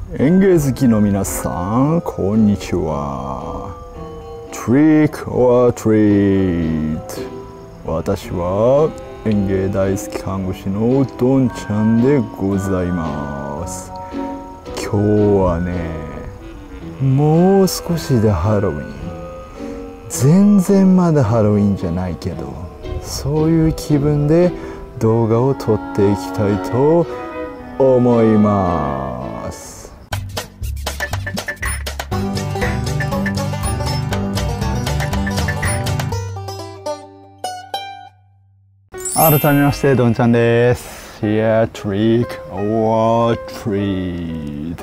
園芸好きの皆さん、こんにちは。Trick or Treat。私は園芸大好き看護師のどんちゃんでございます。今日はね、もう少しでハロウィン。全然まだハロウィンじゃないけど、そういう気分で動画を撮っていきたいと思います。改めましてどんちゃんです。Yeah, trick or treat。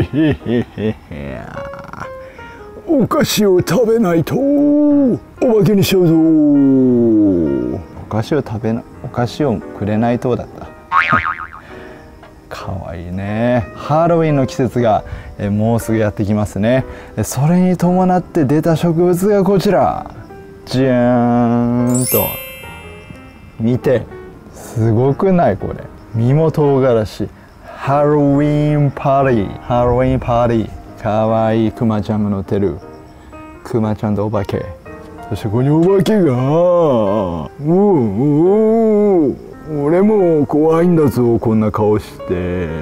お菓子を食べないとお化けにしちゃうぞ。お菓子をくれないとだった。かわいいね。ハロウィンの季節がもうすぐやってきますね。それに伴って出た植物がこちら。じゃーんと。見て、すごくないこれ。実も唐辛子。ハロウィンパーティー。かわいいクマちゃんが乗ってる。クマちゃんとお化け。そしてここにお化けが。俺も怖いんだぞ、こんな顔して。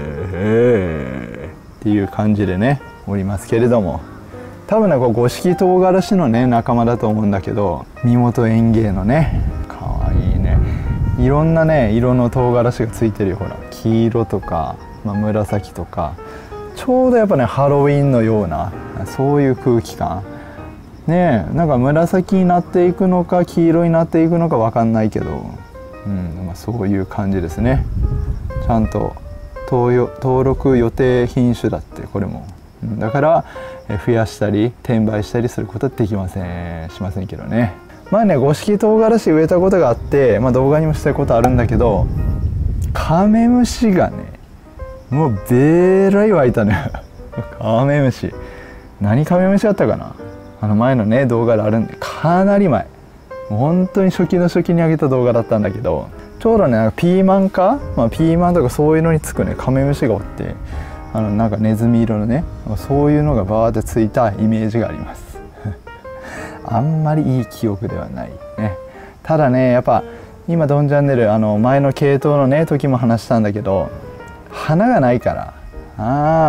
っていう感じでね、おりますけれども。多分ね、これ五色唐辛子のね、仲間だと思うんだけど、身元園芸のね、かわいいね。いろんなね、色の唐辛子がついてるよ、ほら。黄色とか、紫とか。ちょうどやっぱね、ハロウィンのような、そういう空気感。ねえ、なんか紫になっていくのか、黄色になっていくのかわかんないけど、そういう感じですね。ちゃんと登録予定品種だって、これも。だから、増やしたり、転売したりすることはできません。しませんけどね。前ね、五色唐辛子植えたことがあって、動画にもしたことあるんだけど、カメムシがね、もうべらい湧いたね。カメムシ。何カメムシだったかな。前のね、動画であるんで、かなり前。もう本当に初期の初期に上げた動画だったんだけど、ちょうどね、ピーマンか、ピーマンとかそういうのにつくね、カメムシがおって、なんかネズミ色のね、そういうのがバーってついたイメージがあります。あんまりいい記憶ではないね。ただね、やっぱ今ドンチャンネル前の系統のね時も話したんだけど、花がないから、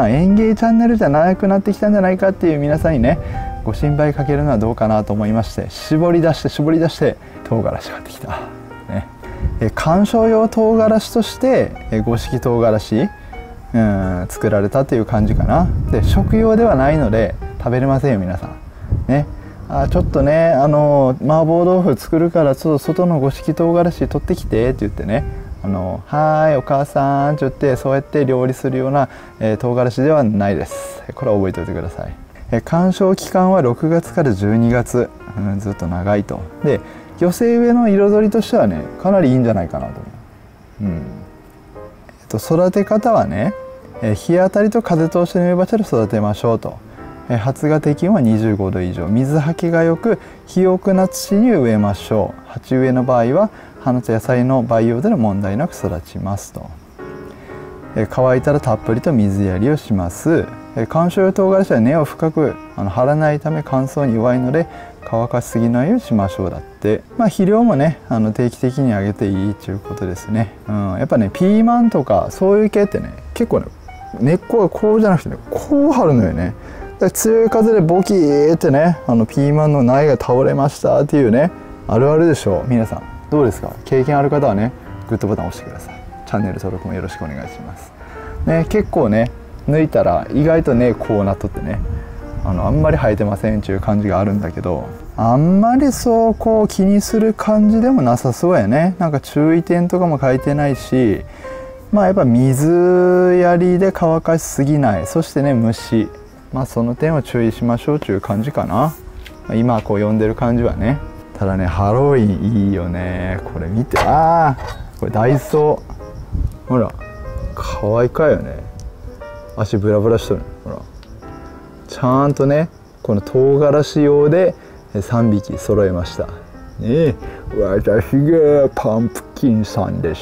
園芸チャンネルじゃなくなってきたんじゃないかっていう皆さんにね、ご心配かけるのはどうかなと思いまして、絞り出して唐辛子買ってきた、ね。観賞用唐辛子として五色唐辛子作られたという感じかな。で、食用ではないので食べれませんよ皆さんね。ちょっとね、麻婆豆腐作るからちょっと外の五色唐辛子取ってきてって言ってね、はーいお母さんって言ってそうやって料理するような、唐辛子ではないです。これは覚えておいてください。観賞期間は6月から12月、ずっと長いと。で、寄せ植えの彩りとしてはね、かなりいいんじゃないかなと思う。育て方はね、日当たりと風通しの良い場所で育てましょうと。発芽適温は25度以上、水はけがよく肥沃な土に植えましょう。鉢植えの場合は花と野菜の培養での問題なく育ちますと。乾いたらたっぷりと水やりをします。観賞用唐辛子は根を深く張らないため乾燥に弱いので乾かしすぎないようにしましょうだって。肥料もね定期的にあげていいということですね。やっぱねピーマンとかそういう系ってね結構ね根っこがこうじゃなくてねこう張るのよね。強い風でボキーってねピーマンの苗が倒れましたっていうねあるあるでしょう。皆さんどうですか？経験ある方はねグッドボタン押してください。チャンネル登録もよろしくお願いしますね。結構ね抜いたら意外とねこうなっとってねあんまり生えてませんっていう感じがあるんだけど、あんまりそうこう気にする感じでもなさそうやね。なんか注意点とかも書いてないし、やっぱ水やりで乾かしすぎない、そしてね虫、その点を注意しましょうという感じかな。今こう読んでる感じはね。ただねハロウィンいいよね。これ見て、これダイソー、ほら可愛いかよね。足ブラブラしとる、ほらちゃんとねこの唐辛子用で3匹揃えましたね。私がパンプキンさんです。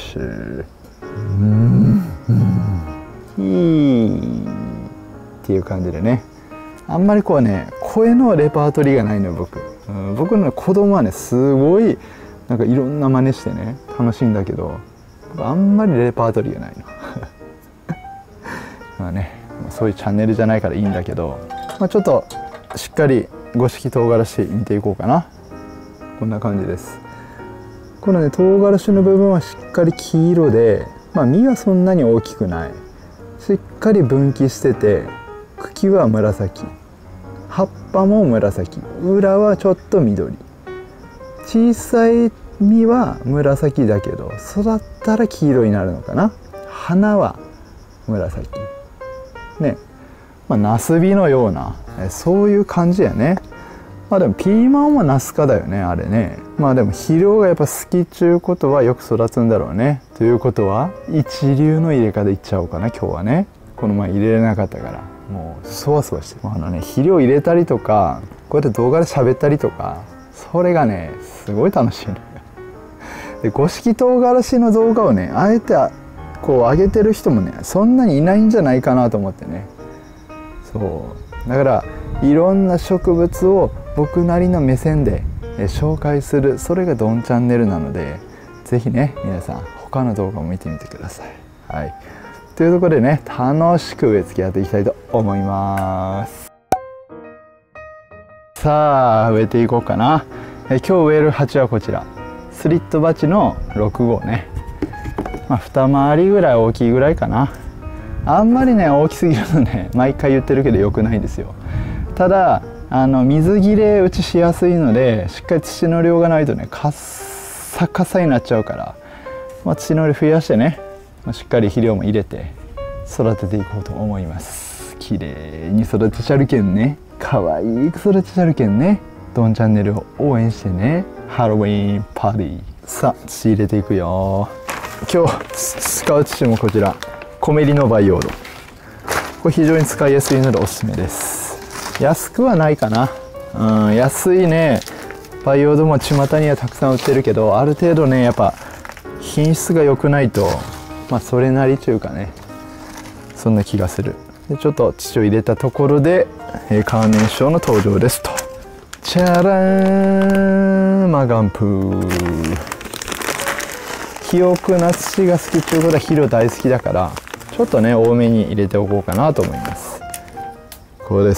っていう感じでね、あんまりこうね声のレパートリーがないのよ僕、僕の子供はねすごいなんかいろんな真似してね楽しいんだけど、あんまりレパートリーがないのまあねそういうチャンネルじゃないからいいんだけど、まあ、ちょっとしっかり五色唐辛子見ていこうかな。こんな感じです。このね唐辛子の部分はしっかり黄色で、まあ、実はそんなに大きくない、しっかり分岐してて、茎は紫、葉っぱも紫、裏はちょっと緑、小さい実は紫だけど育ったら黄色になるのかな。花は紫ね、まあ、ナスビのようなそういう感じやね。まあでもピーマンもナス科だよねあれね。まあでも肥料がやっぱ好きっちゅうことはよく育つんだろうね。ということは一流の入れ方いっちゃおうかな今日はね。この前入れれなかったからもうそわそわして、肥料入れたりとかこうやって動画で喋ったりとか、それがねすごい楽しいのよ。で五色唐辛子の動画をねあえてこう上げてる人もねそんなにいないんじゃないかなと思ってね。そうだからいろんな植物を僕なりの目線で紹介する、それがドンチャンネルなので、是非ね皆さん他の動画も見てみてください。はい、というところでね楽しく植え付けやっていきたいと思います。さあ植えていこうかな。今日植える鉢はこちらスリット鉢の6号ね。まあ、2回りぐらい大きいぐらいかな。あんまりね大きすぎるとね毎回言ってるけど良くないんですよ。ただ水切れ打ちしやすいので、しっかり土の量がないとねカッサカサになっちゃうから、まあ、土の量増やしてね、まあ、しっかり肥料も入れて育てていこうと思います。綺麗に育てちゃるけんね、可愛く育てちゃるけんね、ドンチャンネルを応援してね。ハロウィンパーティー。さあ土入れていくよ。今日使う土もこちらコメリの培養土、これ非常に使いやすいのでおすすめです。安くはないかな、安いね培養土も巷にはたくさん売ってるけど、ある程度ねやっぱ品質が良くないと、まあそれなりというかね、そんな気がする。でちょっと土を入れたところで、カーネーションの登場ですと。チャラーンマガンプー。肥沃な土が好きっていうことは肥料大好きだから、ちょっとね多めに入れておこうかなと思います。これです。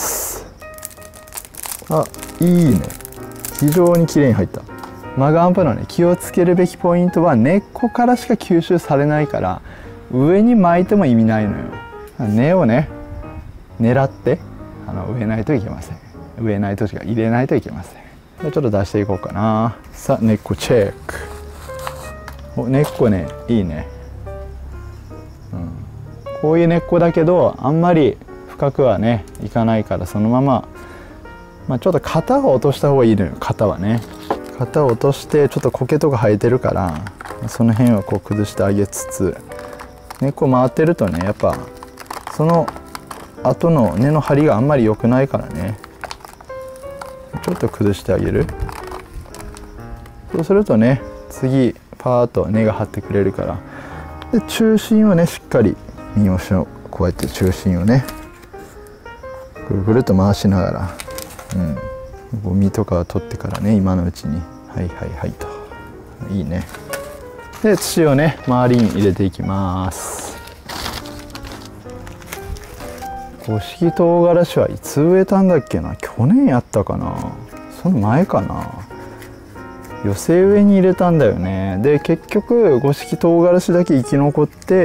あ、いいね、非常に綺麗に入った。マガンプのね気をつけるべきポイントは根っこからしか吸収されないから、上に巻いても意味ないのよ。根をね狙って植えないといけません。植えないとしか入れないといけません。ちょっと出していこうかな。さあ根っこチェック。根っこねいいね、こういう根っこだけどあんまり深くはねいかないから、そのまま、まあ、ちょっと型を落とした方がいいのよ。型はね型を落として、ちょっと苔とか生えてるからその辺はこう崩してあげつつ、根っこ回ってるとねやっぱその後の根の張りがあんまり良くないからね、ちょっと崩してあげる。そうするとね次パーッと根が張ってくれるから。で中心をねしっかり実をこうやって中心をねぐるぐると回しながら、ゴミとかを取ってからね今のうちに、はいはいはいと、いいね。で土をね周りに入れていきます。五色唐辛子はいつ植えたんだっけな。去年やったかな、その前かな。寄せ植えに入れたんだよね。で結局五色唐辛子だけ生き残って、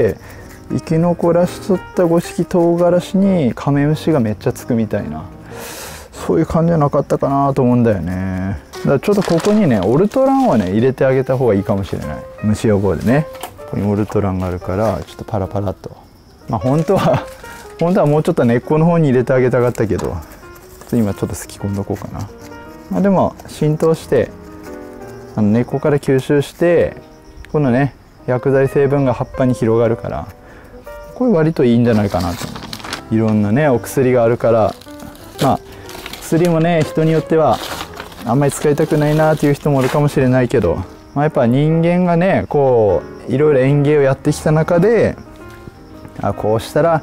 生き残らしとった五色唐辛子にカメムシがめっちゃつくみたいな、そういう感じじゃなかったかなと思うんだよね。だからちょっとここにねオルトランをね入れてあげた方がいいかもしれない。虫予防でね、ここにオルトランがあるからちょっとパラパラっと、まあ本当はもうちょっと根っこの方に入れてあげたかったけど、今ちょっとすき込んどこうかな。まあ、でも浸透して根っこから吸収して、このね薬剤成分が葉っぱに広がるから、これ割といいんじゃないかなと思う。いろんなねお薬があるから、まあ薬もね人によってはあんまり使いたくないなっていう人もいるかもしれないけど、まあ、やっぱ人間がねこういろいろ園芸をやってきた中で、こうしたら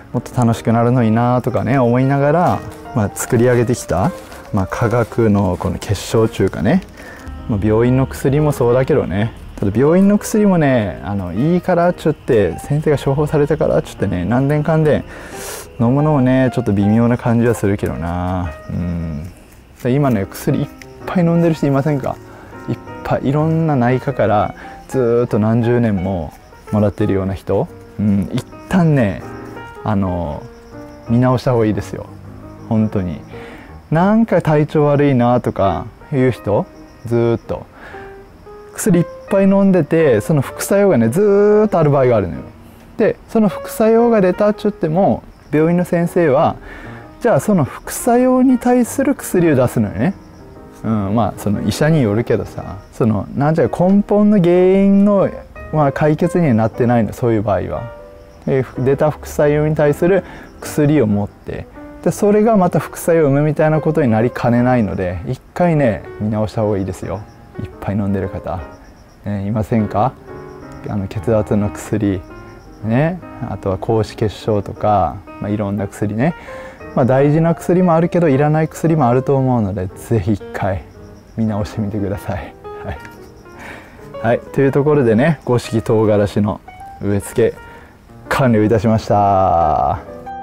もっと楽しくなるのになとかね思いながら、作り上げてきた、科学のこの結晶というかね、病院の薬もそうだけどね、ただ病院の薬もねいいからっちゅって先生が処方されたからっちゅってね何年間で飲むのもねちょっと微妙な感じはするけどな。今ね薬いっぱい飲んでる人いませんか？いっぱいいろんな内科からずっと何十年ももらってるような人、一旦ね見直した方がいいですよ。本当になんか体調悪いなとかいう人、ずっと薬いっぱい飲んでてその副作用がねずっとある場合があるのよ。でその副作用が出たっちゅっても病院の先生はじゃあその副作用に対する薬を出すのよね。その医者によるけどさ、そのなんじゃ根本の原因の、解決にはなってないの、そういう場合は。で出た副作用に対する薬を持ってでそれがまた副作用を生むみたいなことになりかねないので一回ね見直した方がいいですよ。いっぱい飲んでる方、いませんか？血圧の薬ね、あとは高脂血症とか、いろんな薬ね、大事な薬もあるけどいらない薬もあると思うので是非一回見直してみてください。というところでね五色唐辛子の植え付け完了いたしました。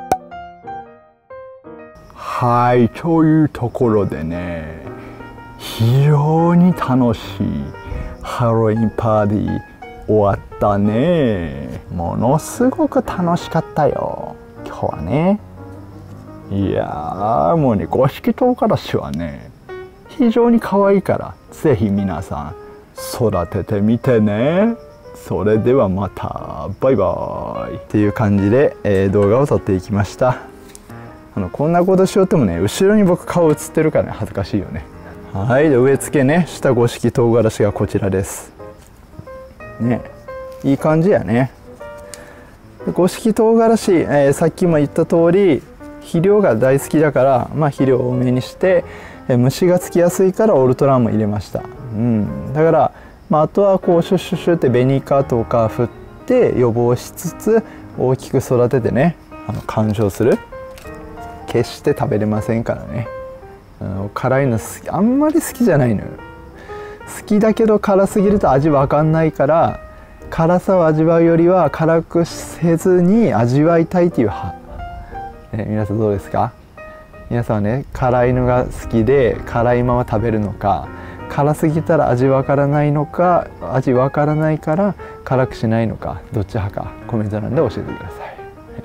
というところでね非常に楽しいハロウィンパーティー終わったね。ものすごく楽しかったよ今日はね。いやーもうね五色唐辛子はね非常に可愛いからぜひ皆さん育ててみてね。それではまたバイバイっていう感じで、動画を撮っていきました。こんなことしようともね後ろに僕顔映ってるからね恥ずかしいよね。で植え付けねした五色唐辛子がこちらですね。いい感じやね。五色唐辛子、さっきも言った通り肥料が大好きだから、肥料を多めにして、虫がつきやすいからオルトランも入れました。だから、あとはこうシュッシュッシュって紅化とか振って予防しつつ大きく育ててね観賞する。決して食べれませんからね。辛いのあんまり好きじゃないのよ。好きだけど辛すぎると味わかんないから辛さを味わうよりは辛くせずに味わいたいっていう派、皆さんどうですか？皆さんはね辛いのが好きで辛いまま食べるのか、辛すぎたら味わからないのか、味わからないから辛くしないのか、どっち派かコメント欄で教えてください。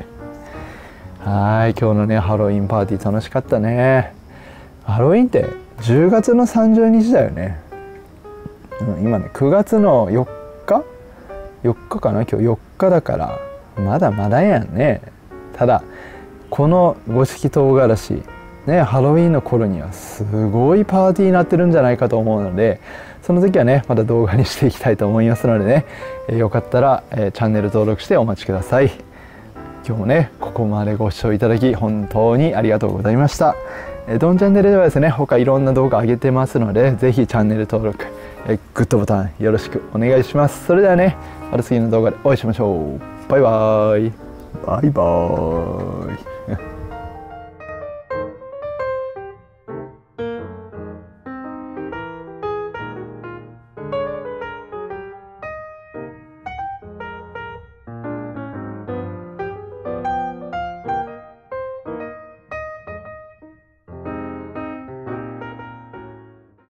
今日のねハロウィンパーティー楽しかったね。ハロウィンって10月の30日だよね。今ね9月の4日かな。今日4日だからまだまだやんね。ただこの五色唐辛子ねハロウィンの頃にはすごいパーティーになってるんじゃないかと思うのでその時はねまた動画にしていきたいと思いますのでね、よかったら、チャンネル登録してお待ちください。今日もねここまでご視聴いただき本当にありがとうございました。ドンチャンネルではですね他いろんな動画上げてますのでぜひチャンネル登録グッドボタンよろしくお願いします。それではねまた次の動画でお会いしましょう。バイバーイ。バイバーイ。